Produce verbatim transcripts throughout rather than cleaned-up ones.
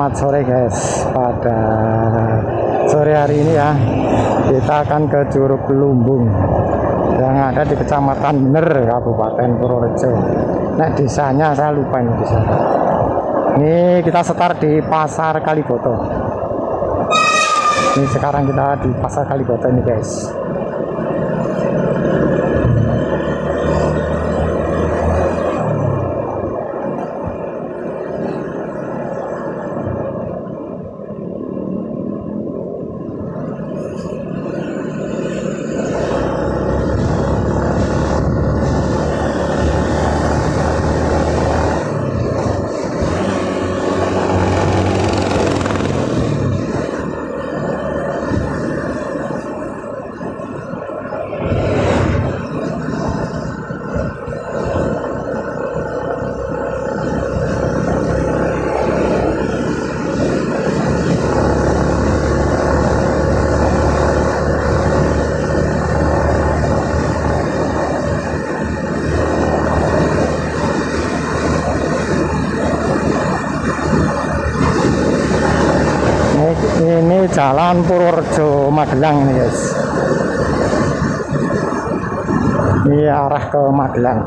Selamat sore guys. Pada sore hari ini ya, kita akan ke Curug Lumbung yang ada di Kecamatan Bener, Kabupaten Purworejo. Nah, desanya saya lupa ini desa. Ini kita start di Pasar Kaliboto. Ini sekarang kita di Pasar Kaliboto ini guys. Ini jalan Purworejo Magelang nih guys. Ini arah ke Magelang.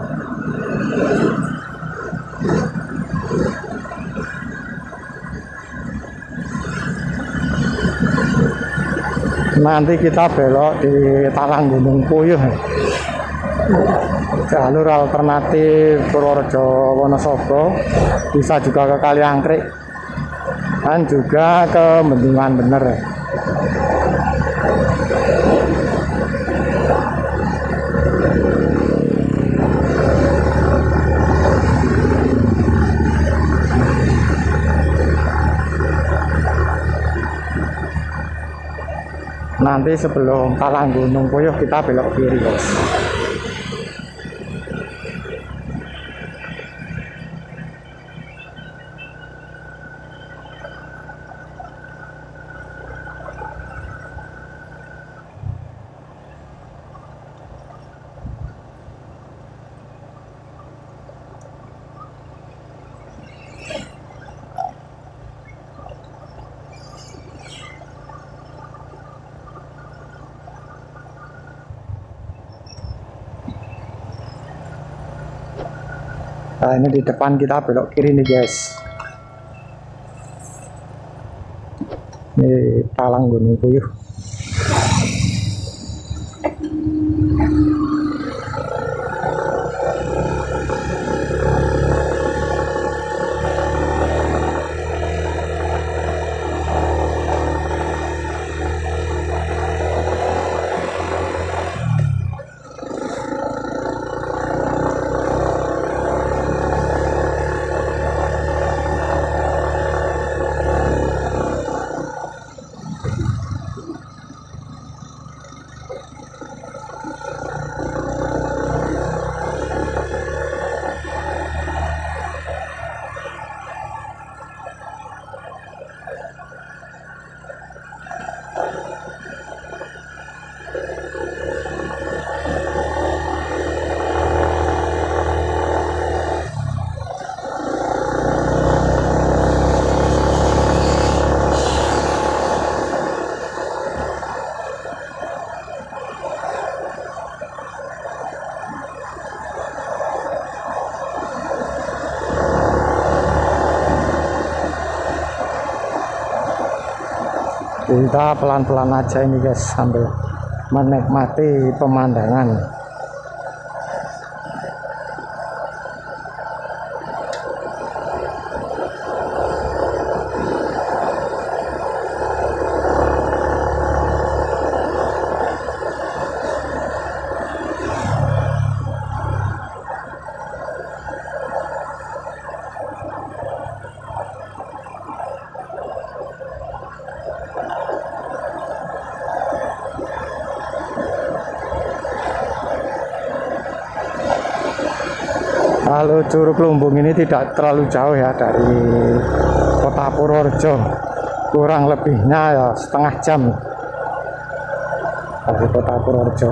Nanti kita belok di Talang Gunung Puyuh. Jalur alternatif Purworejo Wonosobo, bisa juga ke Kaliangkrik dan juga ke Bendungan Bener. Nanti sebelum Talang Gunung Puyuh kita belok kiri guys. Nah, ini di depan kita belok kiri nih guys. Ini Talang Gunung Puyuh. Kita pelan-pelan aja ini guys, sambil menikmati pemandangan. Kalau Curug Lumbung ini tidak terlalu jauh ya dari kota Purworejo, kurang lebihnya ya setengah jam dari kota Purworejo.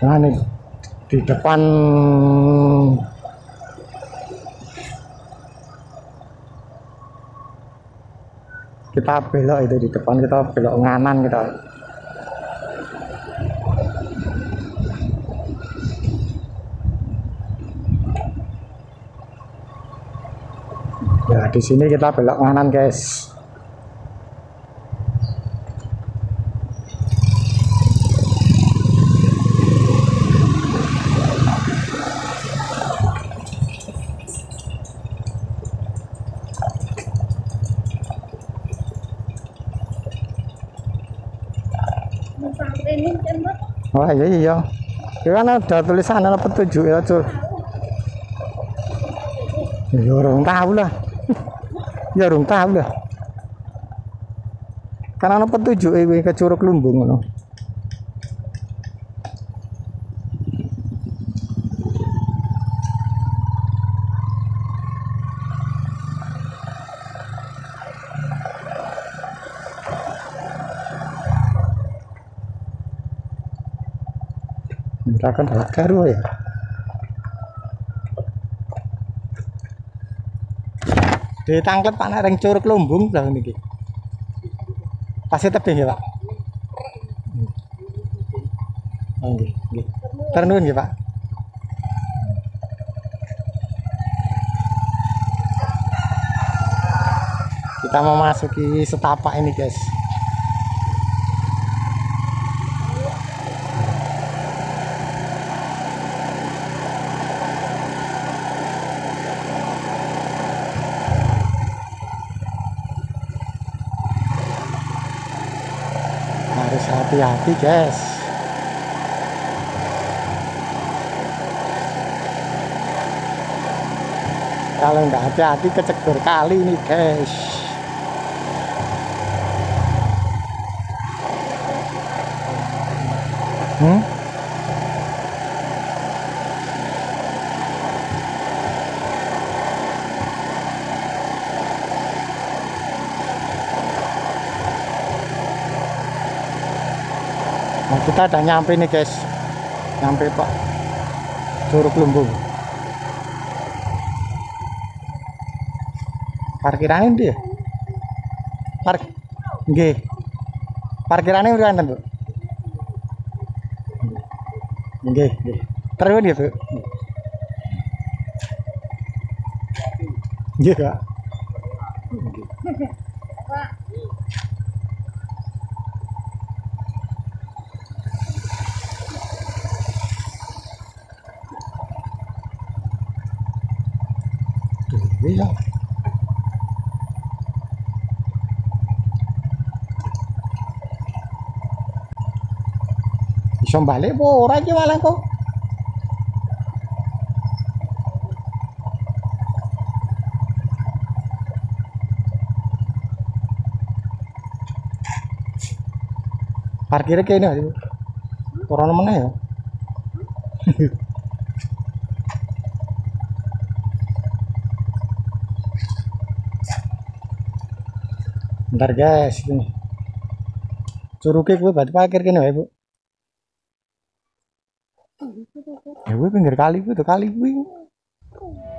Nah nih di depan kita belok, itu di depan kita belok nganan kita. Ya di sini kita belok nganan guys. Wah iya iya. Ini kan ada tulisan ada petunjuk ya cur. Ya orang tahu lah. Ya orang tahu lah. Karena ada petunjuk ini ke Curug Lumbung no. Misalkan dapat karo ya. Ditangkep Pak nek ring Curug Lumbung lah niki. Pasti tebing ya, Pak. Oh nggih, nggih. Ternuwun nggih, Pak. Kita mau masuki setapak ini, guys. Harus hati-hati guys, kalau nggak hati-hati kecebur kali ini guys. hmm? Nah, kita udah nyampe nih guys, nyampe Pak Curug Lumbung. Parkirannya dia, park, nggih, parkirannya berapa Bu? Nggih, nggih, terus ya Bu? Nggih Pak. Iya. Bisa balik apa ora iki malah kok. Parkirnya kene iki. Ora meneh ya. Bentar guys, ini curugnya gue berarti parkir kene wae Bu. Ya gue pinggir kali gue tuh kali gue.